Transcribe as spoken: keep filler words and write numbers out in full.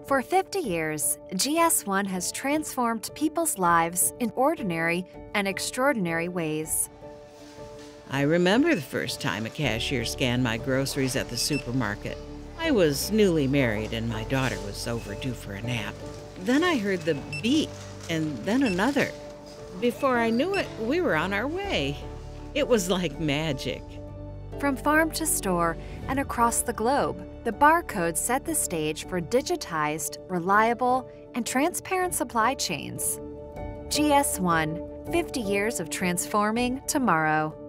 For fifty years, G S one has transformed people's lives in ordinary and extraordinary ways. I remember the first time a cashier scanned my groceries at the supermarket. I was newly married and my daughter was overdue for a nap. Then I heard the beep and then another. Before I knew it, we were on our way. It was like magic. From farm to store and across the globe, the barcode set the stage for digitized, reliable, and transparent supply chains. G S one, fifty years of transforming tomorrow.